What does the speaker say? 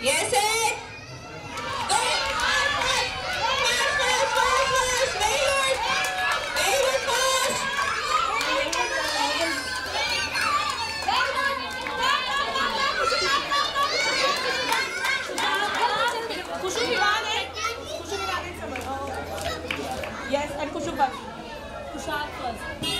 Yes, it. Go. Fast, fast, fast, fast, fast. Mayor. Mayor, fast. Kusubi natin. Kusubi natin sabay. Yes, and kusubag. Kusab first.